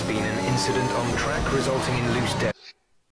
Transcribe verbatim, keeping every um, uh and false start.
been an incident on track resulting in loose dead